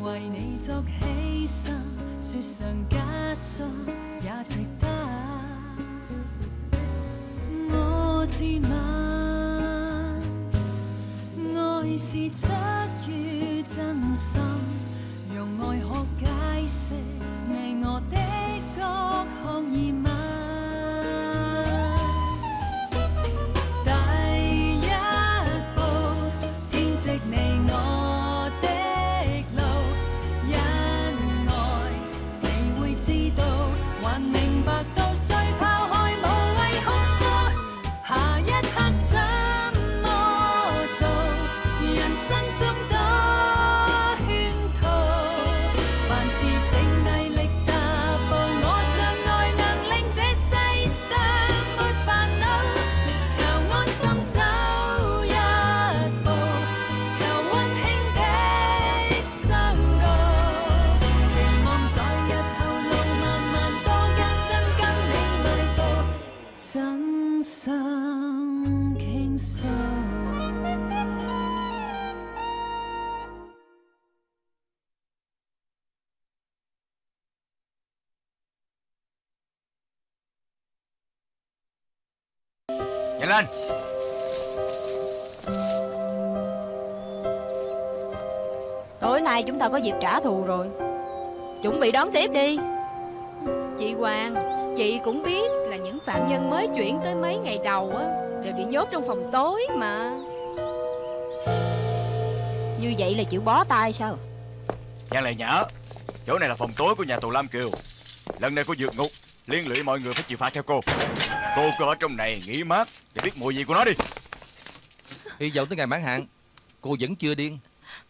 為你作犧牲，雪上加霜也值得。我自問，愛是出於真心，用愛學解釋你我的各項疑問。第一步，編織你我的路，因愛你會知道，還明白到誰拋開無謂控訴，下一刻怎麼做？人生中多圈套，凡事靜毅力踏步，我相愛能令這世上沒煩惱，求安心走一步，求溫馨的相告，期望在日後路漫漫多艱辛，跟你旅途真心傾訴。 Nhanh lên. Tối nay chúng ta có dịp trả thù rồi. Chuẩn bị đón tiếp đi. Chị Hoàng, chị cũng biết là những phạm nhân mới chuyển tới mấy ngày đầu á đều bị nhốt trong phòng tối mà. Như vậy là chịu bó tay sao? Giang Lệ Nhã, chỗ này là phòng tối của nhà tù Lam Kiều. Lần này cô vượt ngục, liên lụy mọi người phải chịu phạt theo cô. Cô cứ ở trong này nghỉ mát để biết mùi gì của nó đi. Hy vọng tới ngày mãn hạn cô vẫn chưa điên.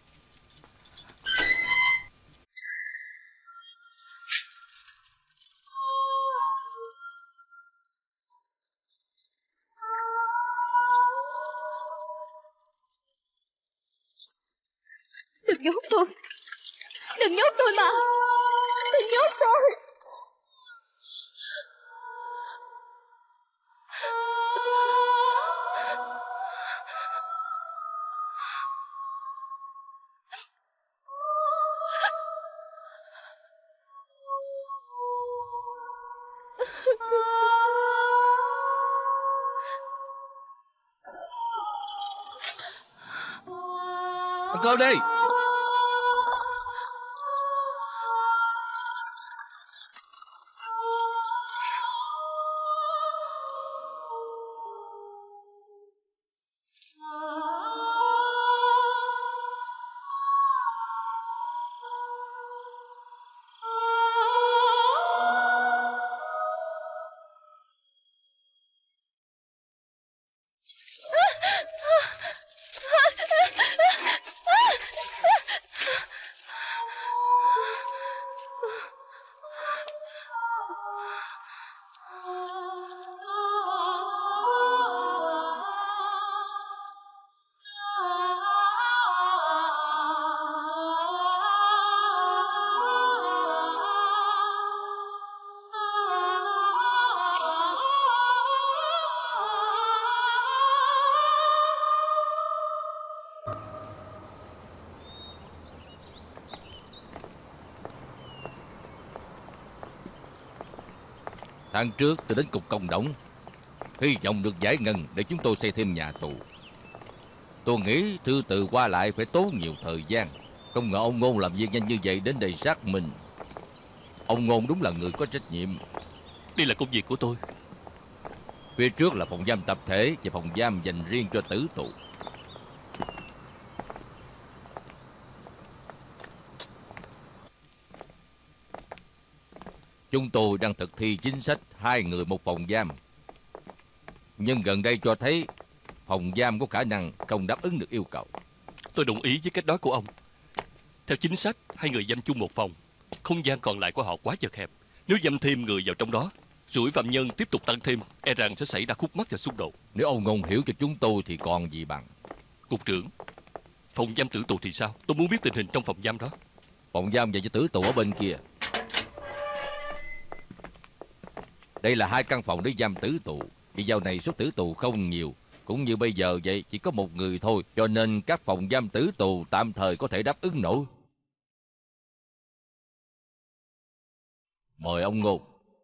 Đừng nhốt tôi. Đừng nhốt tôi mà. Đừng nhốt tôi. Ăn cơm đi. Tháng trước tôi đến cục công đổng, hy vọng được giải ngân để chúng tôi xây thêm nhà tù. Tôi nghĩ thư từ qua lại phải tốn nhiều thời gian. Không ngờ ông Ngôn làm việc nhanh như vậy đến đây xác minh. Ông Ngôn đúng là người có trách nhiệm. Đây là công việc của tôi. Phía trước là phòng giam tập thể và phòng giam dành riêng cho tử tù. Chúng tôi đang thực thi chính sách 2 người một phòng giam. Nhưng gần đây cho thấy phòng giam có khả năng không đáp ứng được yêu cầu. Tôi đồng ý với cách đó của ông. Theo chính sách, 2 người giam chung một phòng, không gian còn lại của họ quá chật hẹp. Nếu giam thêm người vào trong đó, rủi phạm nhân tiếp tục tăng thêm, e rằng sẽ xảy ra khúc mắc và xung đột. Nếu ông Ngôn hiểu cho chúng tôi thì còn gì bằng. Cục trưởng, phòng giam tử tù thì sao? Tôi muốn biết tình hình trong phòng giam đó. Phòng giam dành cho tử tù ở bên kia. Đây là 2 căn phòng để giam tử tù. Vì dạo này số tử tù không nhiều, cũng như bây giờ vậy, chỉ có 1 người thôi, cho nên các phòng giam tử tù tạm thời có thể đáp ứng nổi. Mời ông Ngôn.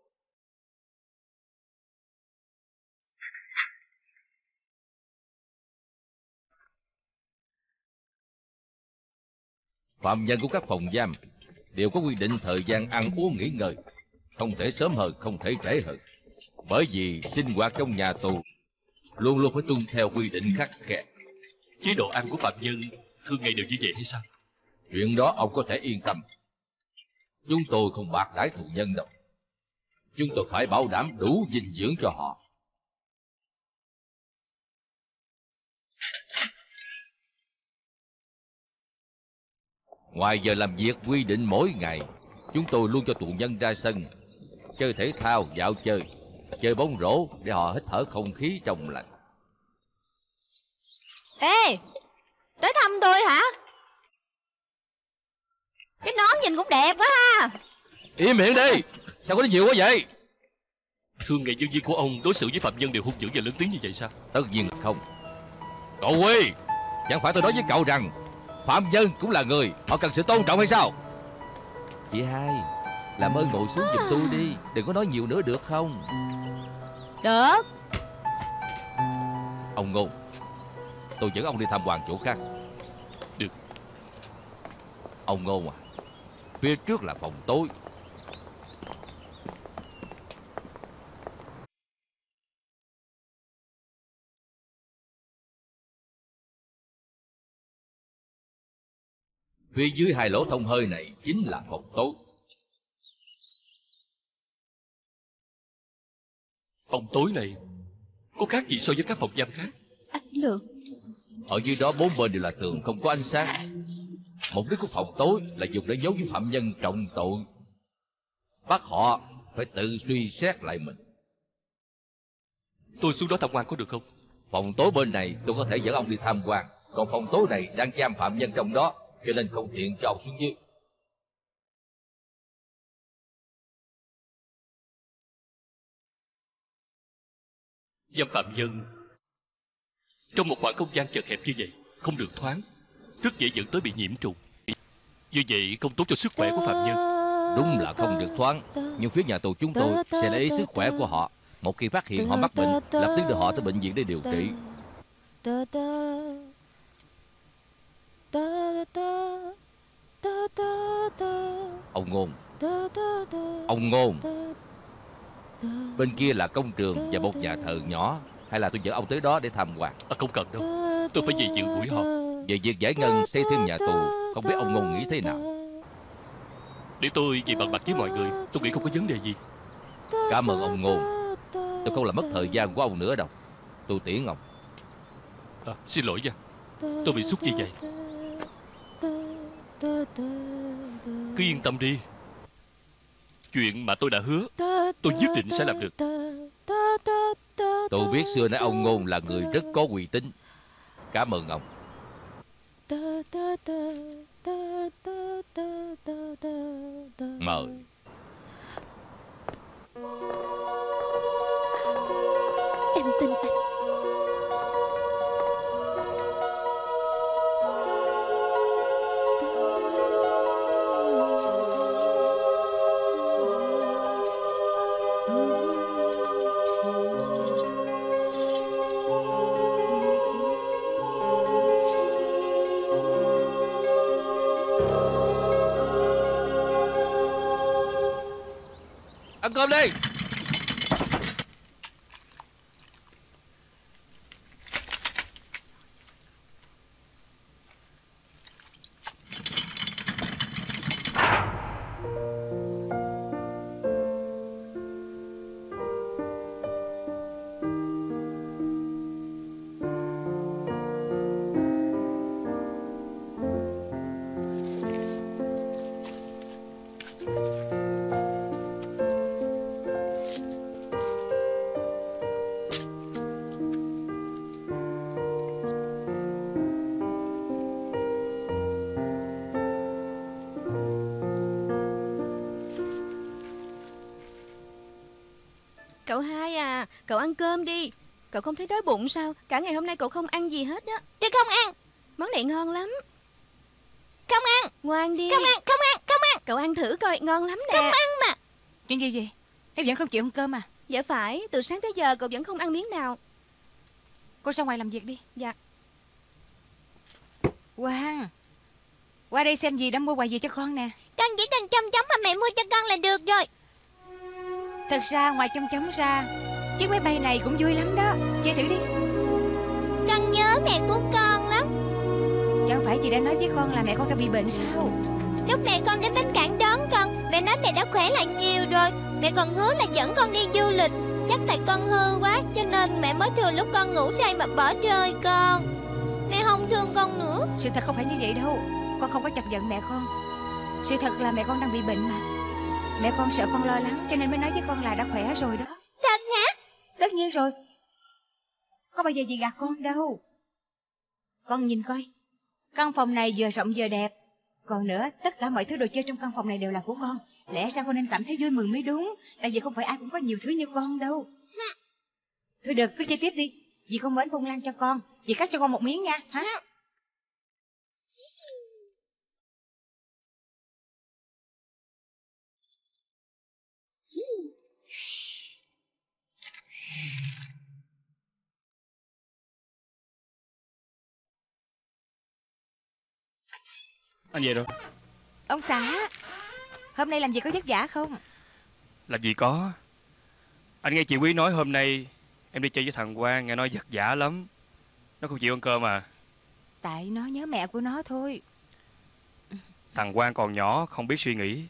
Phạm nhân của các phòng giam đều có quy định thời gian ăn uống nghỉ ngơi, không thể sớm hơn, không thể trễ hơn. Bởi vì sinh hoạt trong nhà tù luôn luôn phải tuân theo quy định khắt khe. Chế độ ăn của phạm nhân thường ngày đều như vậy hay sao? Chuyện đó ông có thể yên tâm. Chúng tôi không bạc đãi tù nhân đâu. Chúng tôi phải bảo đảm đủ dinh dưỡng cho họ. Ngoài giờ làm việc quy định mỗi ngày, chúng tôi luôn cho tù nhân ra sân chơi thể thao, dạo chơi bóng rổ để họ hít thở không khí trong lành. Ê, tới thăm tôi hả? Cái nón nhìn cũng đẹp quá ha. Im miệng đi, sao có nói nhiều quá vậy? Thường ngày nhân viên của ông đối xử với phạm nhân đều hung dữ và lớn tiếng như vậy sao? Tất nhiên là không. Cậu Huy, chẳng phải tôi nói với cậu rằng phạm nhân cũng là người, họ cần sự tôn trọng hay sao? Chị hai, làm ơn ngồi xuống giùm tôi đi, đừng có nói nhiều nữa được không? Được. Ông Ngôn, tôi dẫn ông đi tham quan chỗ khác. Được. Ông Ngôn à, phía trước là phòng tối. Phía dưới hai lỗ thông hơi này chính là phòng tối. Phòng tối này có khác gì so với các phòng giam khác? Anh Lượng. Ở dưới đó bốn bên đều là tường không có ánh sáng. Mục đích của phòng tối là dùng để giấu những phạm nhân trọng tội, bắt họ phải tự suy xét lại mình. Tôi xuống đó tham quan có được không? Phòng tối bên này tôi có thể dẫn ông đi tham quan, còn phòng tối này đang giam phạm nhân trong đó, cho nên không tiện cho ông xuống dưới. Giam phạm nhân trong một khoảng không gian chật hẹp như vậy, không được thoáng, rất dễ dẫn tới bị nhiễm trùng. Như vậy không tốt cho sức khỏe của phạm nhân. Đúng là không được thoáng, nhưng phía nhà tù chúng tôi sẽ để ý sức khỏe của họ. Một khi phát hiện họ mắc bệnh, lập tức đưa họ tới bệnh viện để điều trị. Ông Ngôn, ông Ngôn, bên kia là công trường và một nhà thờ nhỏ, hay là tôi dẫn ông tới đó để tham quan? Không cần đâu, tôi phải về dự buổi họp. Về việc giải ngân xây thêm nhà tù, không biết ông Ngôn nghĩ thế nào? Để tôi về bàn bạc với mọi người, tôi nghĩ không có vấn đề gì. Cảm ơn ông Ngôn. Tôi không làm mất thời gian của ông nữa đâu. Tôi tiễn ông. Xin lỗi nha, tôi bị sút như vậy. Cứ yên tâm đi, chuyện mà tôi đã hứa, tôi nhất định sẽ làm được. Tôi biết xưa nay ông Ngôn là người rất có uy tín. Cảm ơn ông. Mời. Em tin anh. Ăn cơm đi. Cậu hai à, cậu ăn cơm đi. Cậu không thấy đói bụng sao? Cả ngày hôm nay cậu không ăn gì hết á. Tôi không ăn. Món này ngon lắm. Không ăn. Ngoan đi. Không ăn, không ăn, không ăn. Cậu ăn thử coi, ngon lắm nè. Không ăn mà. Chuyện gì vậy? Em vẫn không chịu ăn cơm à? Dạ phải, từ sáng tới giờ cậu vẫn không ăn miếng nào. Cô ra ngoài làm việc đi. Dạ. Quang, qua đây xem gì đã mua quà gì cho con nè. Con chỉ cần chăm chóng mà mẹ mua cho con là được rồi. Thật ra ngoài chăm chóng ra, chiếc máy bay này cũng vui lắm đó. Chơi thử đi. Con nhớ mẹ của con lắm. Chẳng phải chị đã nói với con là mẹ con đã bị bệnh sao? Lúc mẹ con đến bến cảng đón con, mẹ nói mẹ đã khỏe lại nhiều rồi. Mẹ còn hứa là dẫn con đi du lịch. Chắc tại con hư quá cho nên mẹ mới thừa lúc con ngủ say mà bỏ rơi con. Mẹ không thương con nữa. Sự thật không phải như vậy đâu. Con không có chọc giận mẹ con. Sự thật là mẹ con đang bị bệnh mà. Mẹ con sợ con lo lắng cho nên mới nói với con là đã khỏe rồi đó. Thật hả? Tất nhiên rồi. Có bao giờ gì gạt con đâu. Con nhìn coi, căn phòng này vừa rộng vừa đẹp. Còn nữa, tất cả mọi thứ đồ chơi trong căn phòng này đều là của con. Lẽ ra con nên cảm thấy vui mừng mới đúng. Tại vì không phải ai cũng có nhiều thứ như con đâu. Thôi được, cứ chơi tiếp đi. Dì con mến bông lan cho con. Dì cắt cho con một miếng nha. Hả? Anh về rồi. Ông xã, hôm nay làm gì có vất vả không? Làm gì có. Anh nghe chị Quý nói hôm nay em đi chơi với thằng Quang, nghe nói vất vả lắm. Nó không chịu ăn cơm à? Tại nó nhớ mẹ của nó thôi. Thằng Quang còn nhỏ, không biết suy nghĩ.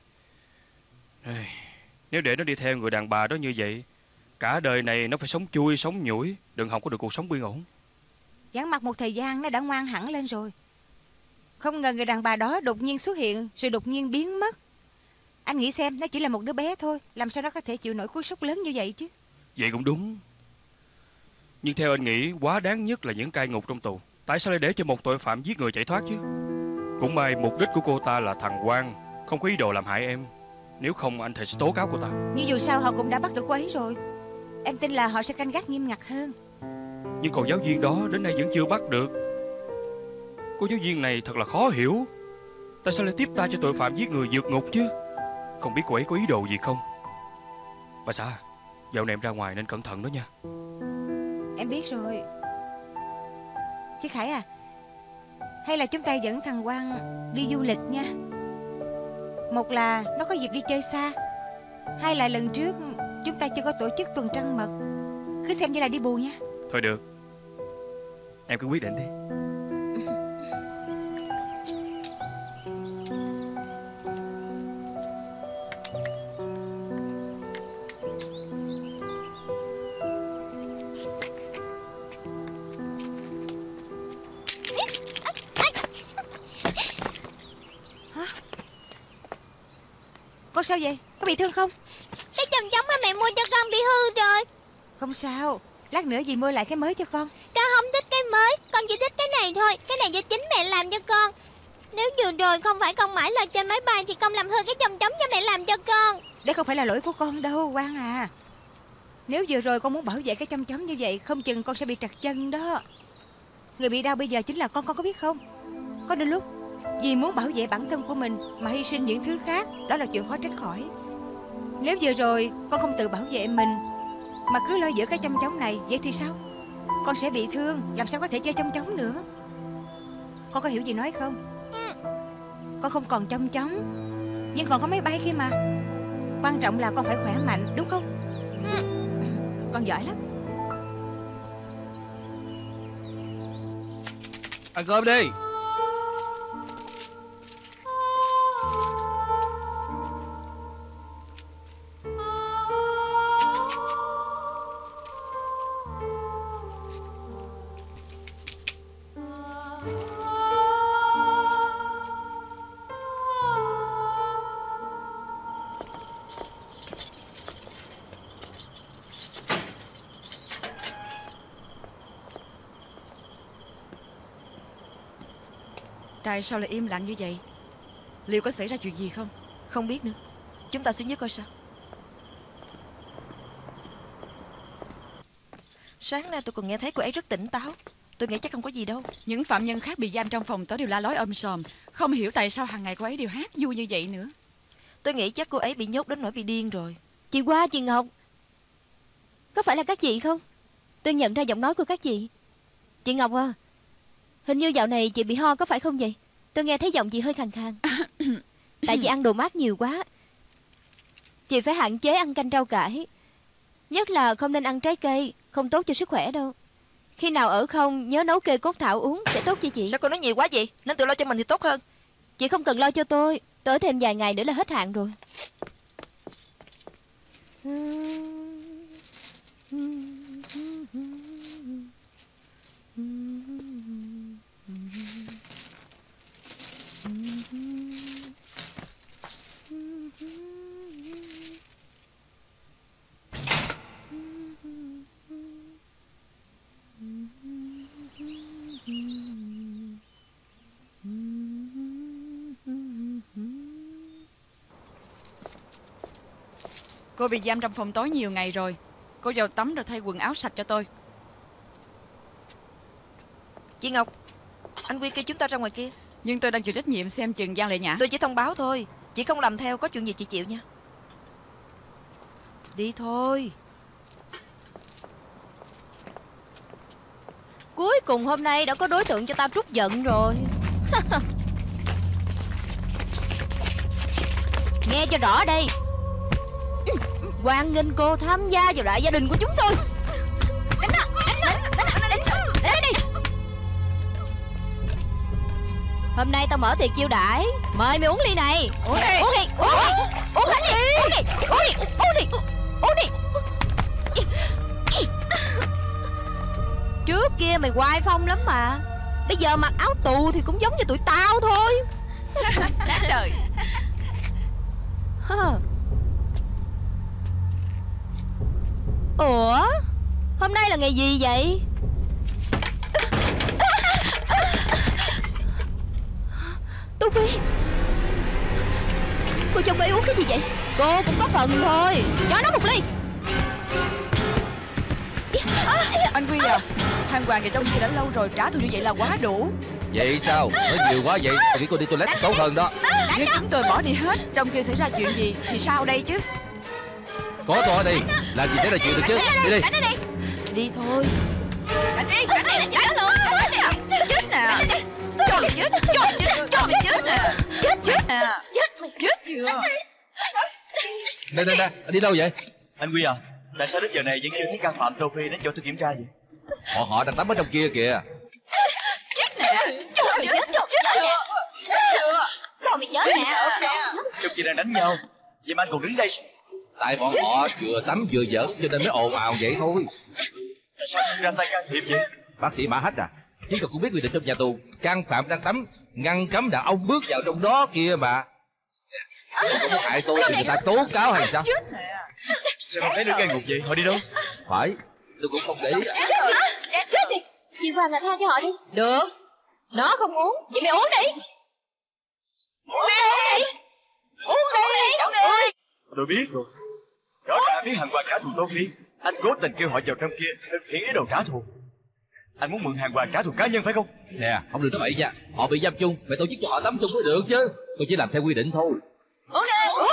Nếu để nó đi theo người đàn bà đó như vậy, cả đời này nó phải sống chui, sống nhủi, đừng hòng có được cuộc sống yên ổn. Vắng mặt một thời gian nó đã ngoan hẳn lên rồi. Không ngờ người đàn bà đó đột nhiên xuất hiện rồi đột nhiên biến mất. Anh nghĩ xem, nó chỉ là một đứa bé thôi, làm sao nó có thể chịu nổi cú sốc lớn như vậy chứ? Vậy cũng đúng. Nhưng theo anh nghĩ, quá đáng nhất là những cai ngục trong tù. Tại sao lại để cho một tội phạm giết người chạy thoát chứ? Cũng may mục đích của cô ta là thằng Quang, không có ý đồ làm hại em. Nếu không anh thề sẽ tố cáo cô ta. Nhưng dù sao họ cũng đã bắt được cô ấy rồi. Em tin là họ sẽ canh gác nghiêm ngặt hơn. Nhưng còn giáo viên đó đến nay vẫn chưa bắt được. Cô giáo viên này thật là khó hiểu. Tại sao lại tiếp tay cho tội phạm giết người vượt ngục chứ? Không biết cô ấy có ý đồ gì không? Bà xã, dạo này em ra ngoài nên cẩn thận đó nha. Em biết rồi. Chứ Khải à, hay là chúng ta dẫn thằng Quang đi du lịch nha. Một là nó có dịp đi chơi xa, hai là lần trước chúng ta chưa có tổ chức tuần trăng mật. Cứ xem như là đi bù nha. Thôi được, em cứ quyết định đi. Con sao vậy? Có bị thương không? Cái chồng chóng mà mẹ mua cho con bị hư rồi. Không sao, lát nữa dì mua lại cái mới cho con. Con không thích cái mới, con chỉ thích cái này thôi. Cái này do chính mẹ làm cho con. Nếu vừa rồi không phải con mãi lo chơi máy bay thì con làm hư cái chồng chóng cho mẹ làm cho con. Đấy không phải là lỗi của con đâu Quang à. Nếu vừa rồi con muốn bảo vệ cái chông chóng như vậy, không chừng con sẽ bị trật chân đó. Người bị đau bây giờ chính là con có biết không? Có đôi lúc vì muốn bảo vệ bản thân của mình mà hy sinh những thứ khác, đó là chuyện khó tránh khỏi. Nếu vừa rồi con không tự bảo vệ mình mà cứ lo giữ cái chông chóng này, vậy thì sao? Con sẽ bị thương, làm sao có thể chơi chông chóng nữa. Con có hiểu gì nói không? Con không còn chông chóng, nhưng còn có máy bay kia mà. Quan trọng là con phải khỏe mạnh, đúng không? Con giỏi lắm. Ăn cơm đi. Tại sao lại im lặng như vậy? Liệu có xảy ra chuyện gì không? Không biết nữa. Chúng ta xuống dưới coi sao. Sáng nay tôi còn nghe thấy cô ấy rất tỉnh táo. Tôi nghĩ chắc không có gì đâu. Những phạm nhân khác bị giam trong phòng tối đều la lối sòm. Không hiểu tại sao hàng ngày cô ấy đều hát vui như vậy nữa. Tôi nghĩ chắc cô ấy bị nhốt đến nỗi bị điên rồi. Chị Hoa, chị Ngọc, có phải là các chị không? Tôi nhận ra giọng nói của các chị. Chị Ngọc à, hình như dạo này chị bị ho có phải không vậy? Tôi nghe thấy giọng chị hơi khàn khàn. Tại chị ăn đồ mát nhiều quá. Chị phải hạn chế ăn canh rau cải, nhất là không nên ăn trái cây, không tốt cho sức khỏe đâu. Khi nào ở không nhớ nấu kê cốt thảo uống sẽ tốt cho chị. Sao cô nói nhiều quá vậy? Nên tự lo cho mình thì tốt hơn. Chị không cần lo cho tôi ở thêm vài ngày nữa là hết hạn rồi. Cô bị giam trong phòng tối nhiều ngày rồi. Cô vào tắm rồi thay quần áo sạch cho tôi. Chị Ngọc, anh Quy kêu chúng ta ra ngoài kia. Nhưng tôi đang chịu trách nhiệm xem chừng Giang Lệ Nhã. Tôi chỉ thông báo thôi. Chị không làm theo, có chuyện gì chị chịu nha. Đi thôi. Cuối cùng hôm nay đã có đối tượng cho tao trút giận rồi. Nghe cho rõ đây, hoan nghênh cô tham gia vào đại gia đình của chúng tôi. Đánh đi. Hôm nay tao mở tiệc chiêu đãi, mời mày uống ly này. Uống đi. Uống đi. Uống đi. Uống đi. Uống đi. Uống đi. Uống đi. Trước kia mày oai phong lắm mà, bây giờ mặc áo tù thì cũng giống như tụi tao thôi. Đáng đời. Ủa, hôm nay là ngày gì vậy? Tô Phi, cô cho cô ấy uống cái gì vậy? Cô cũng có phần thôi, cho nó một ly. Anh Quy à, Hàng Hoàng và trong kia đã lâu rồi, trả thù như vậy là quá đủ. Vậy sao? Nói nhiều quá vậy. Tôi nghĩ cô đi toilet tốt hơn đó. Nếu chúng tôi bỏ đi hết, trong kia xảy ra chuyện gì thì sao đây chứ? Có tôi ở đây, làm gì xảy ra chuyện được chứ? Đi đi. Đi thôi. Đánh đi luôn. Chết nè. Cho mày chết, cho mày chết, cho mày chết nè. Chết nè. Chết chưa? Nè, anh đi đâu vậy? Anh Quy à, tại sao đến giờ này vẫn chưa thấy can phạm Tô Phi đến cho tôi kiểm tra vậy? Họ đang tắm ở trong kia kìa. Chết nè. Cho mày chết, chết chưa? Sao mày chết nè? Trong kia đang đánh nhau, vậy mà anh còn đứng đây sao? Tại bọn họ vừa tắm vừa giỡn cho nên mới ồn ào vậy thôi. Sao không ra tay can thiệp vậy? Bác sĩ Mã Hách à, chỉ cần cũng biết quy định trong nhà tù, can phạm đang tắm, ngăn cấm đàn ông bước vào trong đó kia mà. Không có hại tôi thì người ta tố cáo hay sao? Sao không thấy nữ cai ngục vậy? Họ đi đâu? Phải, tôi cũng không để ý. Chết đi. Chị Hoàng là tha cho họ đi. Được, nó không uống, vậy mày uống đi. Uống đi. Tôi biết rồi. Rõ ràng biết Hàng Hoàng trả thù Tô Phi. Anh cố tình kêu họ vào trong kia thực hiện ý đồ trả thù. Anh muốn mượn Hàng Hoàng trả thù cá nhân phải không? Nè, không được nói bậy nha. Họ bị giam chung, phải tổ chức cho họ tắm chung mới được chứ. Tôi chỉ làm theo quy định thôi. Uống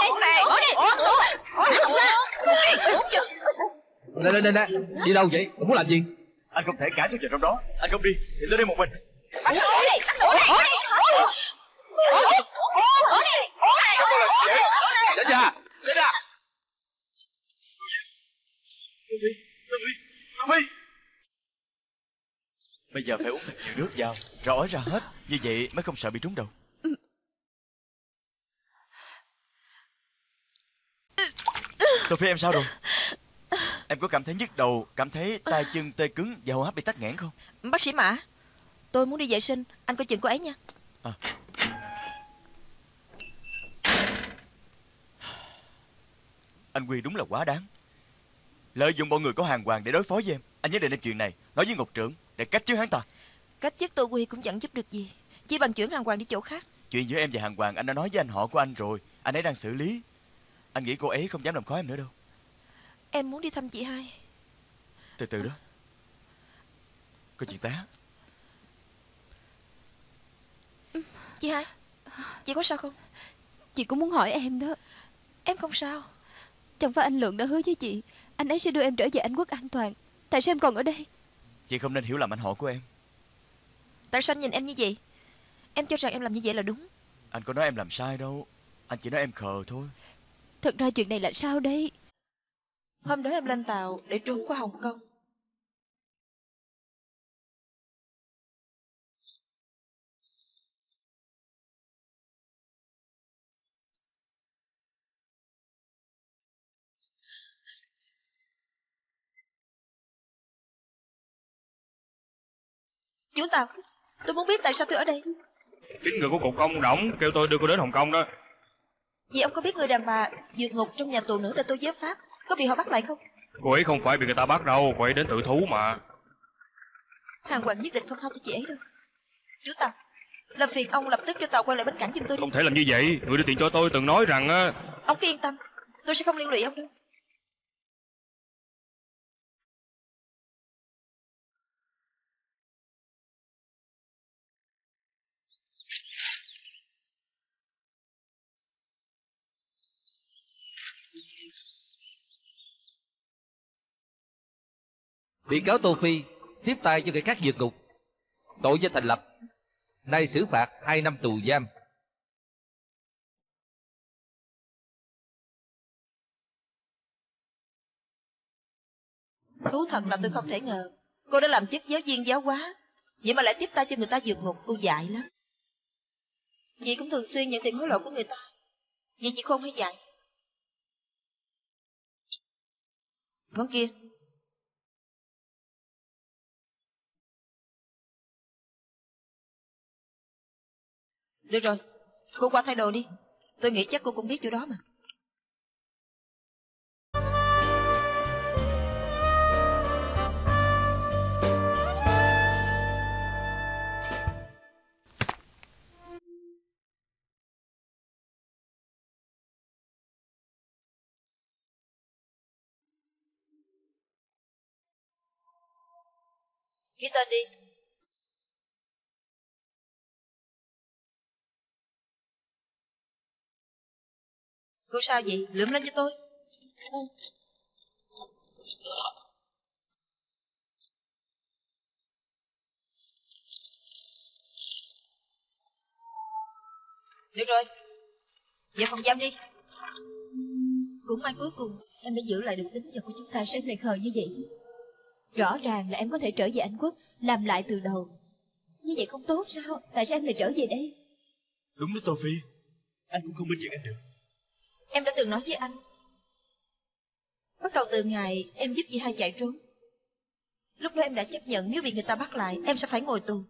đi. Nè, đi đâu vậy? Ông muốn làm gì? Anh không thể cãi tôi vào trong đó. Anh không đi thì tôi đi một mình. Đến ra. Tô Phi. Bây giờ phải uống thật nhiều nước vào, rõ ra hết. Như vậy mới không sợ bị trúng đầu. Tô Phi, em sao rồi? Em có cảm thấy nhức đầu, cảm thấy tay chân tê cứng và hô hấp bị tắc nghẽn không? Bác sĩ Mã, tôi muốn đi vệ sinh, anh coi chừng cô ấy nha. Anh Quy đúng là quá đáng. Lợi dụng bọn người có Hàng Hoàng để đối phó với em. Anh nhất định đem chuyện này nói với Ngục trưởng để cách chức hắn ta. Cách chức Tô Quy cũng chẳng giúp được gì, chỉ bằng chuyển Hàng Hoàng đi chỗ khác. Chuyện giữa em và Hàng Hoàng anh đã nói với anh họ của anh rồi. Anh ấy đang xử lý. Anh nghĩ cô ấy không dám làm khó em nữa đâu. Em muốn đi thăm chị hai. Từ từ đó. Có chuyện tá. Chị hai, chị có sao không? Chị cũng muốn hỏi em đó. Em không sao. Chẳng phải anh Lượng đã hứa với chị anh ấy sẽ đưa em trở về Anh Quốc an toàn. Tại sao em còn ở đây? Chị không nên hiểu lầm anh họ của em. Tại sao anh nhìn em như vậy? Em cho rằng em làm như vậy là đúng. Anh có nói em làm sai đâu. Anh chỉ nói em khờ thôi. Thật ra chuyện này là sao đây? Hôm đó em lên tàu để trốn qua Hồng Kông. Chú Tàu, tôi muốn biết tại sao tôi ở đây. Chính người của cục công động kêu tôi đưa cô đến Hồng Kông đó. Vì ông có biết người đàn bà vượt ngục trong nhà tù nữ tại Tô Giới Pháp có bị họ bắt lại không? Cô ấy không phải bị người ta bắt đâu, cô ấy đến tự thú mà. Hàng Hoàng nhất định không tha cho chị ấy đâu. Chú Tàu, làm phiền ông lập tức cho tàu quay lại bến cảng giùm tôi đi. Không thể làm như vậy, người đưa tiền cho tôi từng nói rằng á. Ông cứ yên tâm, tôi sẽ không liên lụy ông đâu. Bị cáo Tô Phi tiếp tay cho người khác vượt ngục, tội danh thành lập, nay xử phạt 2 năm tù giam. Thú thật là tôi không thể ngờ cô đã làm chức giáo viên giáo hóa, vậy mà lại tiếp tay cho người ta vượt ngục. Cô dại lắm. Chị cũng thường xuyên nhận tiền hối lộ của người ta. Vậy chị khôn hay dại? Món kia. Được rồi, cô qua thay đồ đi. Tôi nghĩ chắc cô cũng biết chỗ đó mà. Ghi tên đi. Cô sao vậy? Lượm lên cho tôi. Được rồi, về phòng giam đi. Cũng may cuối cùng em đã giữ lại được tính giờ của chúng ta. Tại sao em lại khờ như vậy chứ? Rõ ràng là em có thể trở về Anh Quốc, làm lại từ đầu. Như vậy không tốt sao? Tại sao em lại trở về đây? Đúng đó Tô Phi, anh cũng không bên chuyện anh được. Em đã từng nói với anh, bắt đầu từ ngày em giúp chị hai chạy trốn, lúc đó em đã chấp nhận nếu bị người ta bắt lại em sẽ phải ngồi tù.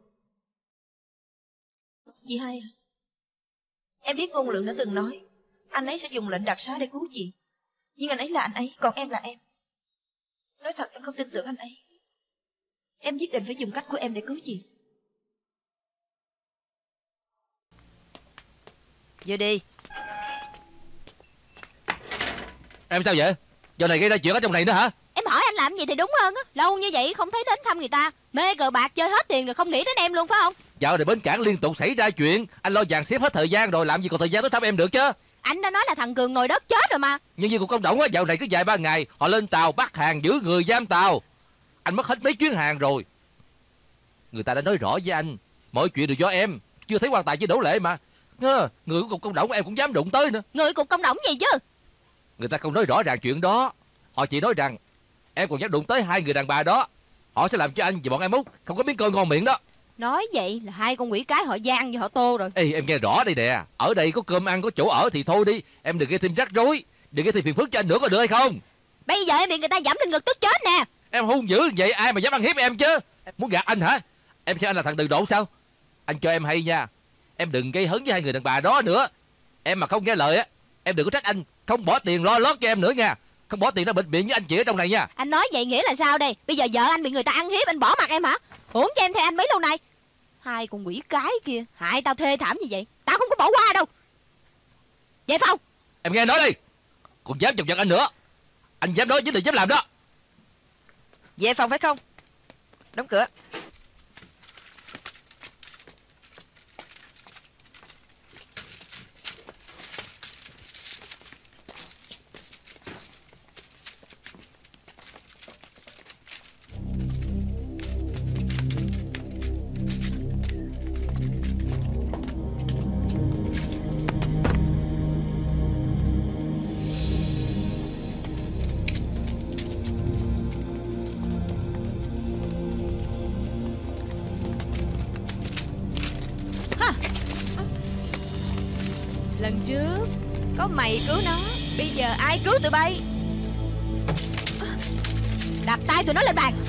Chị hai à, em biết Ngôn Lượng đã từng nói anh ấy sẽ dùng lệnh đặc xá để cứu chị, nhưng anh ấy là anh ấy, còn em là em. Nói thật em không tin tưởng anh ấy. Em nhất định phải dùng cách của em để cứu chị. Vô đi. Em sao vậy? Giờ này gây ra chuyện ở trong này nữa hả? Em hỏi anh làm gì thì đúng hơn á. Lâu như vậy không thấy đến thăm người ta, mê cờ bạc chơi hết tiền rồi không nghĩ đến em luôn phải không? Dạo này bến cảng liên tục xảy ra chuyện, anh lo dàn xếp hết thời gian rồi, làm gì còn thời gian tới thăm em được chứ. Anh đã nói là thằng Cường nồi đất chết rồi mà. Nhưng như cục công động á, dạo này cứ vài ba ngày họ lên tàu bắt hàng, giữ người, giam tàu. Anh mất hết mấy chuyến hàng rồi. Người ta đã nói rõ với anh, mọi chuyện đều do em, chưa thấy quan tài chứ đổ lệ mà. Người của cục công động em cũng dám đụng tới nữa. Người cục công động gì chứ? Người ta không nói rõ ràng chuyện đó. Họ chỉ nói rằng em còn dám đụng tới 2 người đàn bà đó, họ sẽ làm cho anh và bọn em út không có miếng cơm ngon miệng đó. Nói vậy là 2 con quỷ cái họ Giang và họ Tô rồi. Ê, em nghe rõ đây nè, ở đây có cơm ăn có chỗ ở thì thôi đi, em đừng gây thêm rắc rối, đừng gây thêm phiền phức cho anh nữa, có được hay không? Bây giờ em bị người ta giẫm lên ngực tức chết nè. Em hung dữ vậy ai mà dám ăn hiếp em chứ? Muốn gạt anh hả? Em xem anh là thằng đường đột sao? Anh cho em hay nha, em đừng gây hấn với 2 người đàn bà đó nữa. Em mà không nghe lời á, em đừng có trách anh không bỏ tiền lo lót cho em nữa nha. Không bỏ tiền ra bệnh viện với anh chị ở trong này nha. Anh nói vậy nghĩa là sao đây? Bây giờ vợ anh bị người ta ăn hiếp, anh bỏ mặt em hả? Uổng cho em theo anh mấy lâu nay. 2 con quỷ cái kia hại tao thê thảm như vậy, tao không có bỏ qua đâu. Về phòng. Em nghe nói đi, còn dám chọc giận anh nữa, anh dám nói chứ đừng dám làm đó. Về phòng phải không? Đóng cửa. Có mày cứu nó, bây giờ ai cứu tụi bay? Đặt tay tụi nó lên bàn.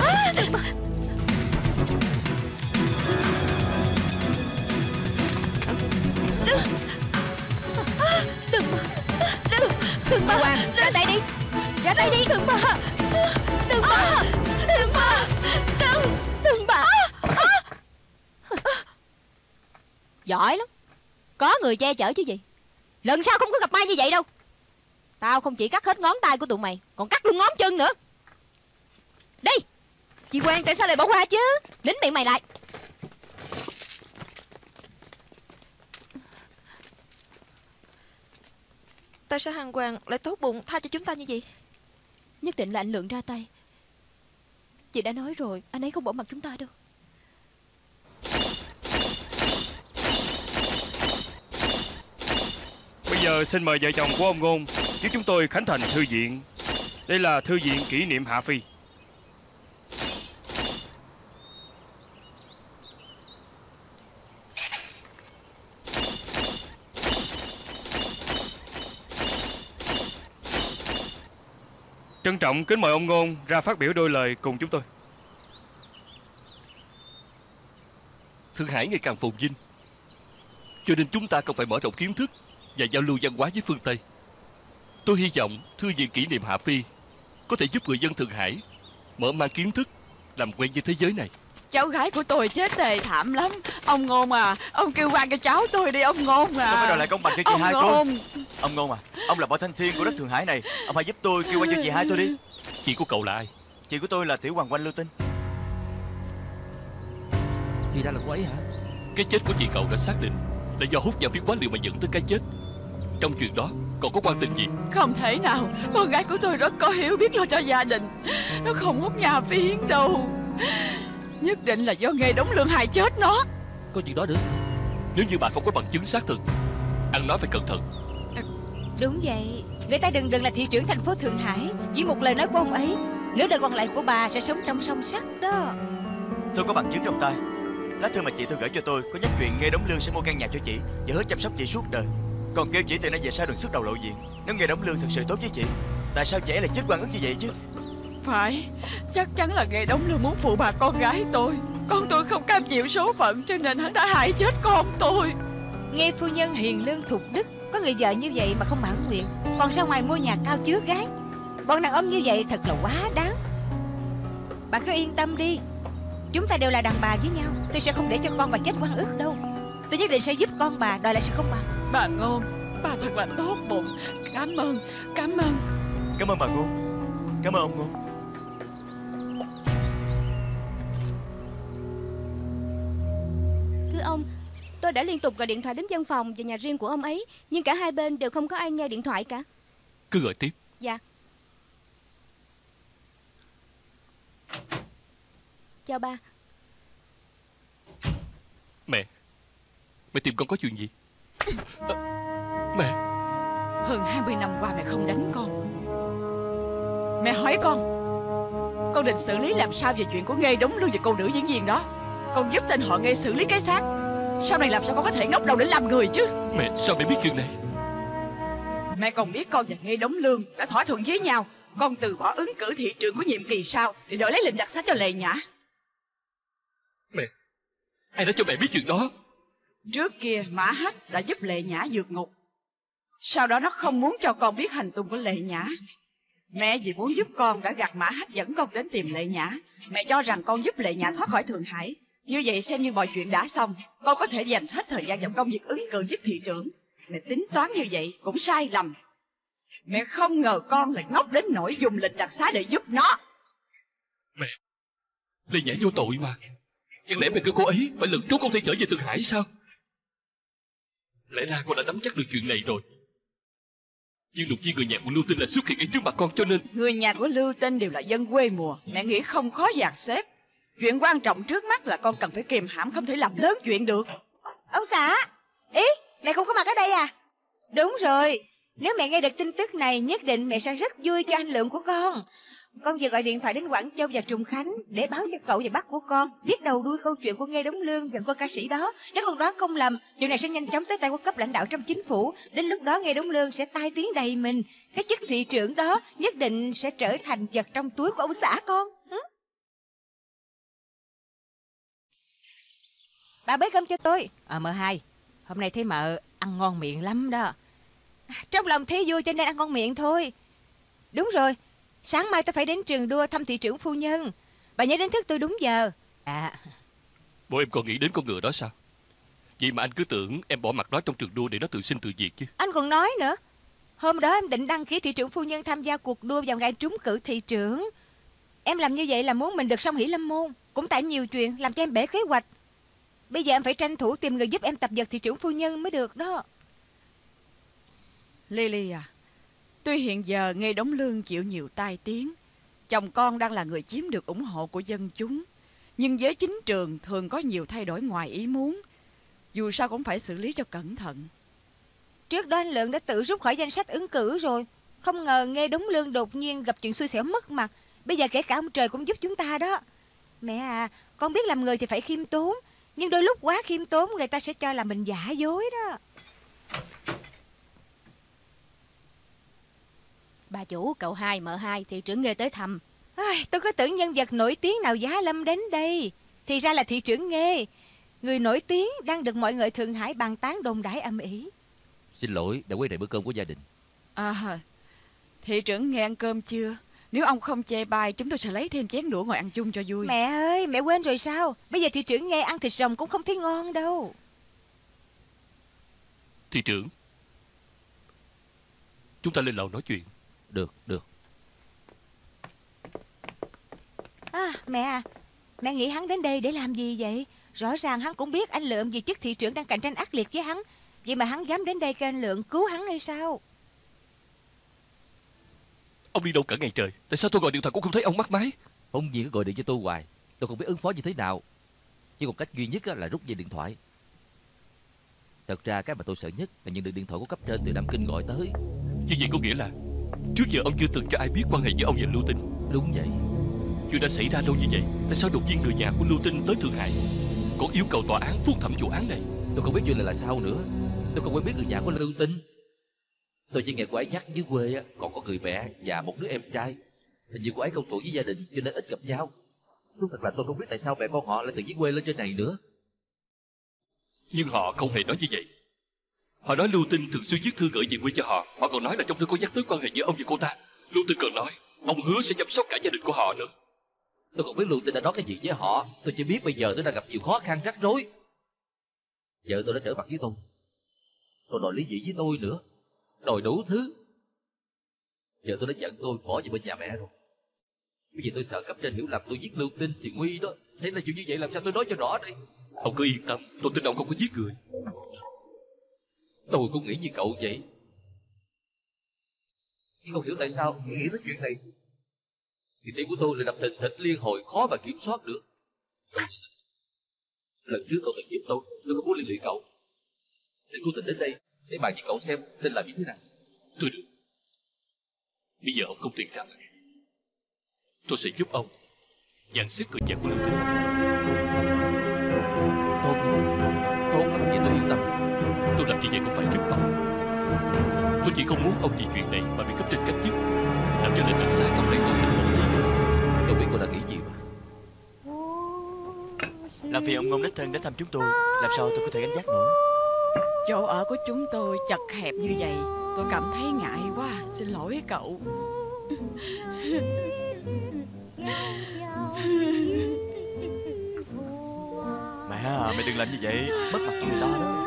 Đừng mà Hoàng, ra tay đi. Ra tay đi. Đừng mà. Đừng mà. Đừng mà. Đừng mà. Giỏi lắm. Có người che chở chứ gì. Lần sau không có gặp may như vậy đâu. Tao không chỉ cắt hết ngón tay của tụi mày, còn cắt luôn ngón chân nữa. Đi. Chị Quang tại sao lại bỏ qua chứ? Nín miệng mày lại. Tại sao Hằng Hoàng lại tốt bụng tha cho chúng ta như vậy? Nhất định là anh Lượng ra tay. Chị đã nói rồi, anh ấy không bỏ mặc chúng ta đâu. Bây giờ xin mời vợ chồng của ông Ngôn giúp chúng tôi khánh thành thư viện. Đây là thư viện kỷ niệm Hạ Phi. Trân trọng kính mời ông Ngôn ra phát biểu đôi lời cùng chúng tôi. Thượng Hải ngày càng phồn vinh, cho nên chúng ta cần phải mở rộng kiến thức và giao lưu văn hóa với phương Tây. Tôi hy vọng thư viện kỷ niệm Hạ Phi có thể giúp người dân Thượng Hải mở mang kiến thức, làm quen với thế giới này. Cháu gái của tôi chết tệ thảm lắm. Ông Ngôn à, ông kêu quan cho cháu tôi đi ông Ngôn à. Tôi phải đòi lại công bằng cho chị hai tôi. Ông Ngôn à, ông là Bảo Thanh Thiên của đất Thượng Hải này, ông hãy giúp tôi kêu quan cho chị hai tôi đi. Chị của cậu là ai? Chị của tôi là Tiểu Hoàng Oanh Lưu Tinh. Thì ra là cô ấy hả? Cái chết của chị cậu đã xác định là do hút vào phiến quá liều mà dẫn tới cái chết. Trong chuyện đó còn có quan tình gì? Không thể nào. Con gái của tôi rất có hiểu biết lo cho gia đình. Nó không hút nhà phiến đâu. Nhất định là do nghề đóng lương hại chết nó. Có chuyện đó nữa sao? Nếu như bà không có bằng chứng xác thực, ăn nói phải cẩn thận. Đúng vậy. Người ta đừng là thị trưởng thành phố Thượng Hải. Chỉ một lời nói của ông ấy, nửa đời còn lại của bà sẽ sống trong song sắt đó. Tôi có bằng chứng trong tay. Lá thư mà chị tôi gửi cho tôi có nhắc chuyện Nghề Đóng Lương sẽ mua căn nhà cho chị và hứa chăm sóc chị suốt đời. Còn kêu chị từ nay về sau đừng xuất đầu lộ diện. Nếu Nghề Đóng Lương thật sự tốt với chị, tại sao chị ấy lại chết oan ức như vậy chứ? Phải, chắc chắn là nghề đóng lương muốn phụ bạc con gái tôi. Con tôi không cam chịu số phận cho nên hắn đã hại chết con tôi. Nghe phu nhân hiền lương thục đức, có người vợ như vậy mà không mãn nguyện, còn ra ngoài mua nhà cao chứa gái. Bọn đàn ông như vậy thật là quá đáng. Bà cứ yên tâm đi, chúng ta đều là đàn bà với nhau. Tôi sẽ không để cho con bà chết oan ức đâu. Tôi nhất định sẽ giúp con bà đòi lại sự công bằng. Bà Ngôn, bà thật là tốt bụng. Cảm ơn. Cảm ơn bà Ngôn. Cảm ơn ông Ngôn. Thưa ông, tôi đã liên tục gọi điện thoại đến văn phòng và nhà riêng của ông ấy, nhưng cả hai bên đều không có ai nghe điện thoại cả. Cứ gọi tiếp. Dạ. Chào ba. Mẹ tìm con có chuyện gì? Mẹ. Hơn 20 năm qua mẹ không đánh con. Mẹ hỏi con định xử lý làm sao về chuyện của Nghê đóng lương và cô nữ diễn viên đó? Con giúp tên họ Nghê xử lý cái xác. Sau này làm sao con có thể ngóc đầu để làm người chứ? Mẹ sao mẹ biết chuyện này? Mẹ còn biết con và Nghê đóng lương đã thỏa thuận với nhau. Con từ bỏ ứng cử thị trường của nhiệm kỳ sau để đổi lấy lệnh đặc xá cho Lệ Nhã. Mẹ, ai đã cho mẹ biết chuyện đó? Trước kia Mã Hách đã giúp Lệ Nhã vượt ngục. Sau đó nó không muốn cho con biết hành tung của Lệ Nhã. Mẹ vì muốn giúp con đã gạt Mã Hách dẫn con đến tìm Lệ Nhã. Mẹ cho rằng con giúp Lệ Nhã thoát khỏi Thượng Hải. Như vậy xem như mọi chuyện đã xong, con có thể dành hết thời gian vào công việc ứng cử chức thị trưởng. Mẹ tính toán như vậy cũng sai lầm. Mẹ không ngờ con lại ngốc đến nỗi dùng lệnh đặc xá để giúp nó. Mẹ, Lệ Nhã vô tội mà. Chẳng lẽ mẹ kêu cô ấy phải lẩn trốn không thể trở về Thượng Hải sao? Lẽ ra con đã nắm chắc được chuyện này rồi. Nhưng đột nhiên người nhà của Lưu Tinh lại xuất hiện ngay trước mặt con cho nên... Người nhà của Lưu Tinh đều là dân quê mùa. Mẹ nghĩ không khó dàn xếp. Chuyện quan trọng trước mắt là con cần phải kiềm hãm, không thể làm lớn chuyện được. Ông xã, ý, mẹ không có mặt ở đây à? Đúng rồi, nếu mẹ nghe được tin tức này nhất định mẹ sẽ rất vui cho anh Lượng của con. Con vừa gọi điện thoại đến Quảng Châu và Trùng Khánh để báo cho cậu và bác của con biết đầu đuôi câu chuyện của Nghê Đống Lương và con ca sĩ đó. Nếu con đoán không lầm, chuyện này sẽ nhanh chóng tới tay của cấp lãnh đạo trong chính phủ. Đến lúc đó Nghê Đống Lương sẽ tai tiếng đầy mình. Cái chức thị trưởng đó nhất định sẽ trở thành vật trong túi của ông xã con. Bà bới cơm cho tôi. Mợ hai, hôm nay thấy mợ ăn ngon miệng lắm đó. Trong lòng thấy vui cho nên ăn ngon miệng thôi. Đúng rồi, sáng mai tôi phải đến trường đua thăm thị trưởng phu nhân. Bà nhớ đến thức tôi đúng giờ. Bộ em còn nghĩ đến con ngựa đó sao? Vậy mà anh cứ tưởng em bỏ mặt nó trong trường đua để nó tự sinh tự diệt chứ. Anh còn nói nữa, hôm đó em định đăng ký thị trưởng phu nhân tham gia cuộc đua vào ngày trúng cử thị trưởng. Em làm như vậy là muốn mình được song hỷ lâm môn. Cũng tại nhiều chuyện làm cho em bể kế hoạch. Bây giờ em phải tranh thủ tìm người giúp em tập dượt thị trưởng phu nhân mới được đó. Lily à, tuy hiện giờ Nghê Đống Lương chịu nhiều tai tiếng, chồng con đang là người chiếm được ủng hộ của dân chúng, nhưng giới chính trường thường có nhiều thay đổi ngoài ý muốn. Dù sao cũng phải xử lý cho cẩn thận. Trước đó anh Lượng đã tự rút khỏi danh sách ứng cử rồi. Không ngờ Nghê Đống Lương đột nhiên gặp chuyện xui xẻo mất mặt. Bây giờ kể cả ông trời cũng giúp chúng ta đó. Mẹ à, con biết làm người thì phải khiêm tốn, nhưng đôi lúc quá khiêm tốn người ta sẽ cho là mình giả dối đó. Bà chủ, cậu hai, mợ hai, thị trưởng Nghê tới thăm. Tôi có tưởng nhân vật nổi tiếng nào giá lâm đến đây. Thì ra là thị trưởng Nghê, người nổi tiếng đang được mọi người Thượng Hải bàn tán đồn đãi ầm ĩ. Xin lỗi đã quấy rầy bữa cơm của gia đình. Thị trưởng Nghê ăn cơm chưa? Nếu ông không chê bai, chúng tôi sẽ lấy thêm chén đũa ngồi ăn chung cho vui. Mẹ ơi, mẹ quên rồi sao? Bây giờ thị trưởng Nghê ăn thịt rồng cũng không thấy ngon đâu. Thị trưởng, chúng ta lên lầu nói chuyện. Được. Mẹ à, mẹ nghĩ hắn đến đây để làm gì vậy? Rõ ràng hắn cũng biết anh Lượng vì chức thị trưởng đang cạnh tranh ác liệt với hắn. Vậy mà hắn dám đến đây kêu anh Lượng cứu hắn hay sao? Ông đi đâu cả ngày trời? Tại sao tôi gọi điện thoại cũng không thấy ông bắt máy? Ông gì cứ gọi điện cho tôi hoài. Tôi không biết ứng phó như thế nào. Chỉ còn cách duy nhất là rút dây điện thoại. Thật ra cái mà tôi sợ nhất là nhận được điện thoại của cấp trên từ Nam Kinh gọi tới. Như vậy có nghĩa là trước giờ ông chưa từng cho ai biết quan hệ với ông và Lưu Tinh. Đúng vậy. Chuyện đã xảy ra lâu như vậy, tại sao đột nhiên người nhà của Lưu Tinh tới Thượng Hải còn yêu cầu tòa án phúc thẩm vụ án này? Tôi không biết chuyện này là sao nữa. Tôi không quen biết người nhà của Lưu Tinh. Tôi chỉ nghe cô ấy nhắc dưới quê còn có người mẹ và một đứa em trai. Hình như cô ấy không tuổi với gia đình cho nên ít gặp nhau. Đúng thật là tôi không biết tại sao mẹ con họ lại từ dưới quê lên trên này nữa. Nhưng họ không hề nói như vậy. Họ nói Lưu Tinh thường xuyên viết thư gửi về quê cho họ. Họ còn nói là trong thư có nhắc tới quan hệ giữa ông và cô ta. Lưu Tinh còn nói ông hứa sẽ chăm sóc cả gia đình của họ nữa. Tôi không biết Lưu Tinh đã nói cái gì với họ. Tôi chỉ biết bây giờ tôi đang gặp nhiều khó khăn rắc rối. Vợ tôi đã trở mặt với tôi. Tôi đòi ly dị với tôi nữa. Đòi đủ thứ. Giờ tôi đã giận tôi bỏ về bên nhà mẹ rồi. Bây giờ tôi sợ cấp trên hiểu lầm tôi giết Lưu Tinh thì nguy đó. Xảy ra chuyện như vậy làm sao tôi nói cho rõ đây. Ông cứ yên tâm, tôi tin ông không có giết người. Tôi cũng nghĩ như cậu vậy. Nhưng không hiểu tại sao nghĩ đến chuyện này thì tim của tôi lại đập thình thịch liên hồi khó mà kiểm soát được. Lần trước cậu từng giúp tôi không muốn liên lụy cậu nên cố tình đến đây để bàn với cậu xem nên làm như thế nào. Tôi được. Bây giờ ông không tiền rằng tôi sẽ giúp ông dàn xếp người nhà của Lưu Tinh. Tốt lắm, vậy tôi yên tâm. Tôi làm như vậy không phải giúp ông. Tôi chỉ không muốn ông vì chuyện này mà bị cấp trên cách chức, làm cho lệnh đặc xá trong đây tôi tình một gì. Tôi biết cô đã nghĩ gì mà. Làm phiền ông Ngôn đích thân đến thăm chúng tôi, làm sao tôi có thể gánh vác nổi. Chỗ ở của chúng tôi chật hẹp như vậy, tôi cảm thấy ngại quá. Xin lỗi cậu. Mẹ đừng làm như vậy, mất mặt với người ta đó.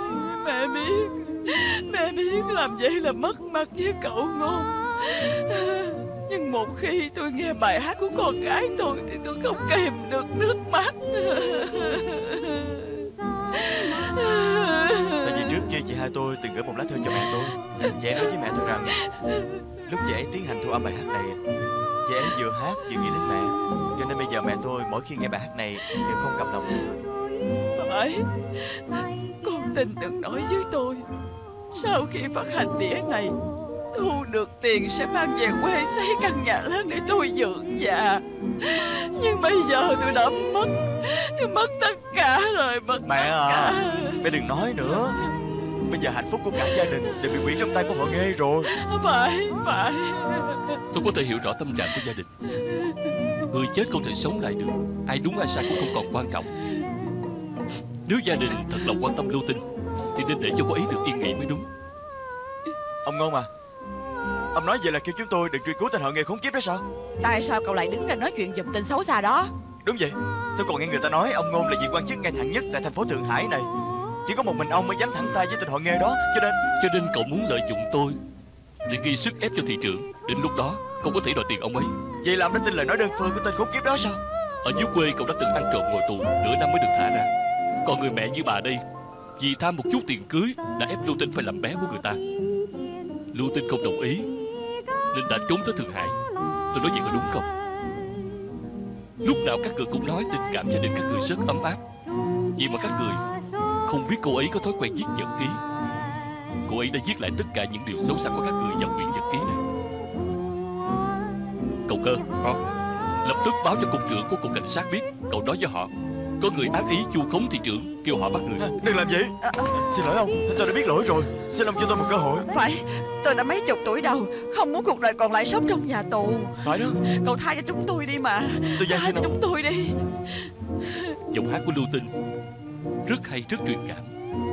Mẹ biết làm vậy là mất mặt với cậu Ngôn. Nhưng một khi tôi nghe bài hát của con gái tôi thì tôi không kìm được nước mắt. Tại vì trước kia chị hai tôi từng gửi một lá thư cho mẹ tôi. Chị ấy nói với mẹ tôi rằng lúc chị ấy tiến hành thu âm bài hát này, chị ấy vừa hát vừa nghĩ đến mẹ. Cho nên bây giờ mẹ tôi mỗi khi nghe bài hát này đều không cầm lòng được. Phải, con Tình từng nói với tôi sau khi phát hành đĩa này thu được tiền sẽ mang về quê xây căn nhà lớn để tôi dưỡng già. Nhưng bây giờ tôi đã mất tất cả rồi, mất Mẹ tất à, cả. mẹ đừng nói nữa. Bây giờ hạnh phúc của cả gia đình đều bị hủy trong tay của họ Nghê rồi. Phải. Tôi có thể hiểu rõ tâm trạng của gia đình. Người chết không thể sống lại được, ai đúng ai sai cũng không còn quan trọng. Nếu gia đình thật lòng quan tâm Lưu Tinh thì nên để cho cô ấy được yên nghỉ mới đúng. Ông Ngôn à, ông nói vậy là kêu chúng tôi đừng truy cứu tên họ Nghê khốn kiếp đó sao? Tại sao cậu lại đứng ra nói chuyện giùm tin xấu xa đó? Đúng vậy, tôi còn nghe người ta nói ông Ngôn là vị quan chức ngay thẳng nhất tại thành phố Thượng Hải này. Chỉ có một mình ông mới dám thẳng tay với tên họ Nghê đó. Cho nên cậu muốn lợi dụng tôi để ghi sức ép cho thị trưởng. Đến lúc đó cậu có thể đòi tiền ông ấy. Vậy là ông đã tin lời nói đơn phương của tên khốn kiếp đó sao? Ở dưới quê cậu đã từng ăn trộm ngồi tù nửa năm mới được thả ra. Còn người mẹ như bà đây, vì tham một chút tiền cưới đã ép Lưu Tinh phải làm bé của người ta. Lưu Tinh không đồng ý nên đã trốn tới Thượng Hải. Tôi nói vậy có đúng không? Lúc nào các người cũng nói tình cảm gia đình các người rất ấm áp, vậy mà các người không biết cô ấy có thói quen viết nhật ký. Cô ấy đã viết lại tất cả những điều xấu xa của các người vào quyển nhật ký này. Cậu Cơ, lập tức báo cho cục trưởng của cục cảnh sát biết. Cậu nói với họ có người ác ý vu khống thị trưởng, kêu họ bắt người. Đừng làm vậy. Xin lỗi ông, tôi đã biết lỗi rồi. Xin ông cho tôi một cơ hội. Phải, tôi đã mấy chục tuổi đầu, không muốn cuộc đời còn lại sống trong nhà tù. Phải đó. Cậu tha cho chúng tôi đi mà. Tôi tha cho chúng tôi đi. Giọng hát của Lưu Tinh rất hay, rất truyền cảm.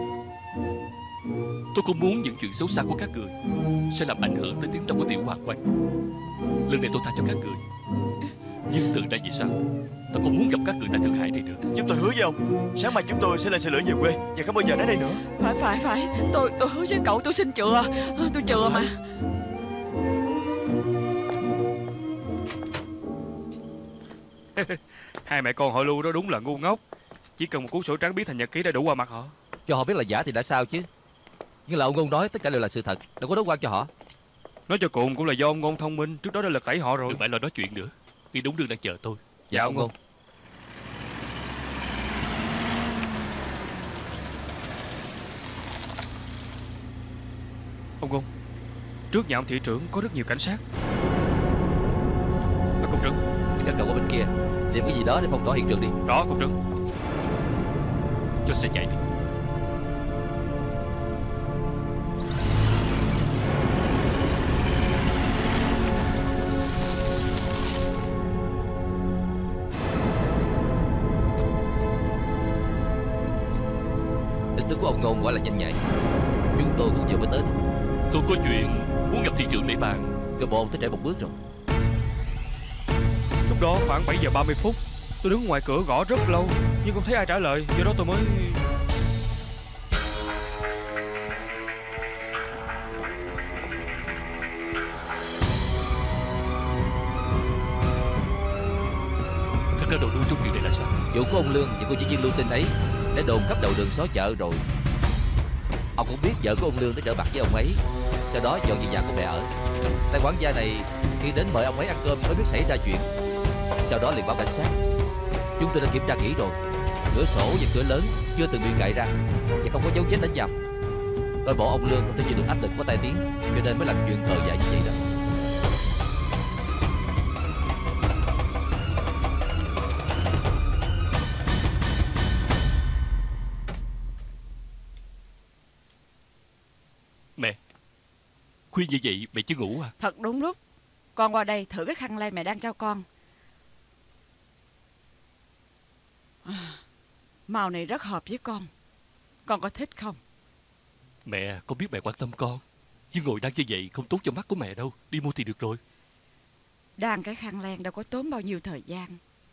Tôi không muốn những chuyện xấu xa của các người sẽ làm ảnh hưởng tới tiếng tăm của Tiểu Hoàng Oanh. Lần này tôi tha cho các người, nhưng từ đây về sau tôi không muốn gặp các người tại Thượng Hải này nữa. Chúng tôi hứa với ông, sáng mai chúng tôi sẽ lên xe lửa về quê và không bao giờ đến đây nữa. Phải, tôi hứa với cậu, tôi xin chừa. Tôi chừa mà. Hai mẹ con họ Lưu đó đúng là ngu ngốc. Chỉ cần một cuốn sổ trắng biến thành nhật ký đã đủ qua mặt họ. Cho họ biết là giả thì đã sao chứ. Nhưng là ông Ngôn nói tất cả đều là sự thật, đâu có nói quan cho họ. Nói cho cùng cũng là do ông Ngôn thông minh, trước đó đã lật tẩy họ rồi. Đừng phải lo nói chuyện nữa, vì đúng đường đang chờ tôi. Dạ ông Ngôn. Ông Ngôn, trước nhà ông thị trưởng có rất nhiều cảnh sát. Cục trưởng, các cậu qua bên kia tìm cái gì đó để phong tỏa hiện trường đi. Rõ cục trưởng. Cho xe chạy đi. Tin tức của ông Ngôn quả là nhanh nhạy. Chúng tôi cũng vừa mới tới thôi. Tôi có chuyện muốn gặp thị trưởng để bàn. Cơ bộ tới trễ một bước rồi. Lúc đó khoảng 7 giờ 30 phút, tôi đứng ngoài cửa gõ rất lâu nhưng không thấy ai trả lời, do đó tôi mới... Thật ra đầu đuôi trong chuyện này là sao? Vụ của ông Lương và cô diễn viên Lưu Tinh ấy đã đồn khắp đầu đường xó chợ rồi. Ông cũng biết vợ của ông Lương đã trở mặt với ông ấy, sau đó dọn về nhà của mẹ ở. Tại quản gia này khi đến mời ông ấy ăn cơm mới biết xảy ra chuyện, sau đó liền báo cảnh sát. Chúng tôi đã kiểm tra kỹ rồi, cửa sổ và cửa lớn chưa từng bị cạy ra và không có dấu vết đánh nhau. Coi bộ ông Lương không thể chịu được áp lực của tai tiếng, cho nên mới làm chuyện khờ dại như vậy đó. Mẹ, khuya như vậy mẹ chưa ngủ à? Thật đúng lúc. Con qua đây thử cái khăn len mẹ đang cho con. Màu này rất hợp với con. Con có thích không? Mẹ, con biết mẹ quan tâm con, nhưng ngồi đan như vậy không tốt cho mắt của mẹ đâu. Đi mua thì được rồi. Đan cái khăn len đâu có tốn bao nhiêu thời gian.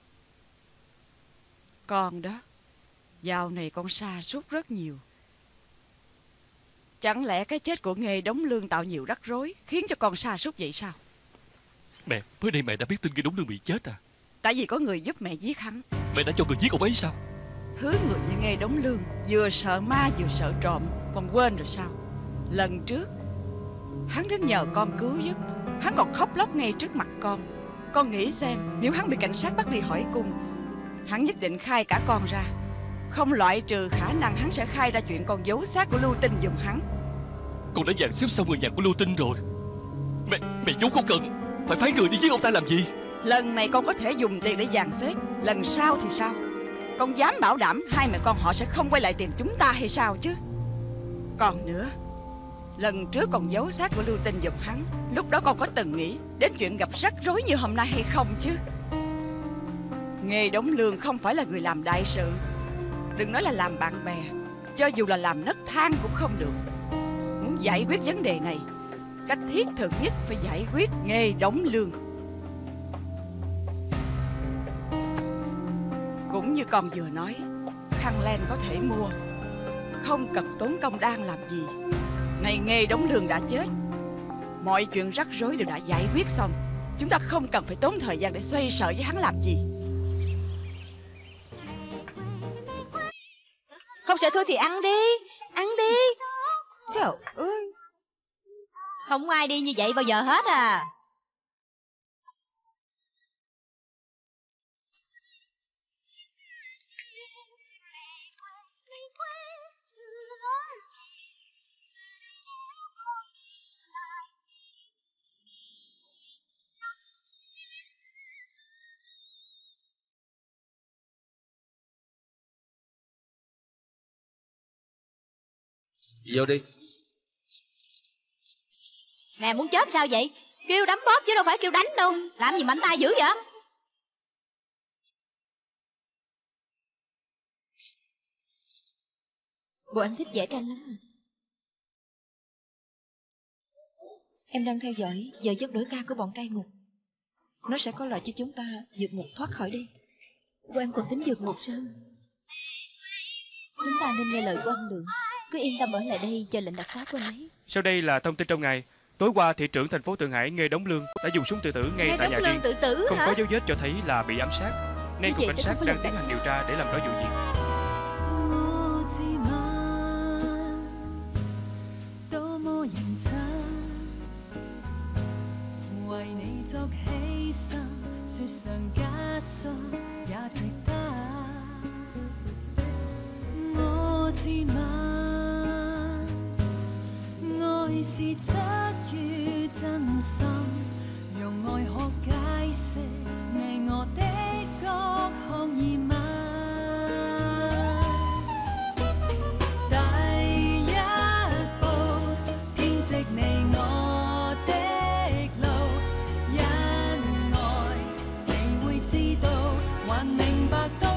Con đó, dạo này con sa sút rất nhiều. Chẳng lẽ cái chết của Nghê Đống Lương tạo nhiều rắc rối, khiến cho con sa sút vậy sao? Mẹ, mới đây mẹ đã biết tin Nghê Đống Lương bị chết à? Tại vì có người giúp mẹ giết hắn. Mẹ đã cho người giết ông ấy sao? Thứ người như Nghê Đống Lương vừa sợ ma vừa sợ trộm. Con quên rồi sao? Lần trước hắn đến nhờ con cứu giúp, hắn còn khóc lóc ngay trước mặt con. Con nghĩ xem, nếu hắn bị cảnh sát bắt đi hỏi cung, hắn nhất định khai cả con ra. Không loại trừ khả năng hắn sẽ khai ra chuyện con giấu xác của Lưu Tinh giùm hắn. Con đã dàn xếp xong người nhà của Lưu Tinh rồi. Mẹ vốn không cần phải phái người đi giết ông ta làm gì. Lần này con có thể dùng tiền để dàn xếp, lần sau thì sao? Con dám bảo đảm hai mẹ con họ sẽ không quay lại tìm chúng ta hay sao chứ? Còn nữa, lần trước con giấu xác của Lưu Tinh giùm hắn, lúc đó con có từng nghĩ đến chuyện gặp rắc rối như hôm nay hay không chứ? Nghề đóng lương không phải là người làm đại sự. Đừng nói là làm bạn bè, cho dù là làm nấc thang cũng không được. Muốn giải quyết vấn đề này, cách thiết thực nhất phải giải quyết nghề đóng lương. Cũng như con vừa nói, khăn len có thể mua, không cần tốn công đang làm gì. Này nghề đóng lương đã chết, mọi chuyện rắc rối đều đã giải quyết xong. Chúng ta không cần phải tốn thời gian để xoay sở với hắn làm gì. Không sợ thua thì ăn đi. Ăn đi. Trời ơi. Không ai đi như vậy bao giờ hết à. Vô đi. Nè, muốn chết sao vậy? Kêu đấm bóp chứ đâu phải kêu đánh đâu. Làm gì mạnh tay dữ vậy? Bộ em thích vẽ tranh lắm à? Em đang theo dõi giờ giấc đổi ca của bọn cai ngục. Nó sẽ có lợi cho chúng ta vượt ngục thoát khỏi đây. Bộ em còn tính vượt ngục sao? Chúng ta nên nghe lời của anh Lượng. Cứ yên tâm ở lại đây chờ lệnh đặc xá của anh ấy. Sau đây là thông tin trong ngày. Tối qua, thị trưởng thành phố Thượng Hải Nghê Đống Lương đã dùng súng tự tử ngay tại nhà riêng. Không có dấu vết cho thấy là bị ám sát. Nay cục cảnh sát đang tiến hành điều tra để làm rõ vụ việc. 是出於真心，用愛可解釋你我的各項疑問。第一步，編織你我的路，因愛你會知道，還明白到。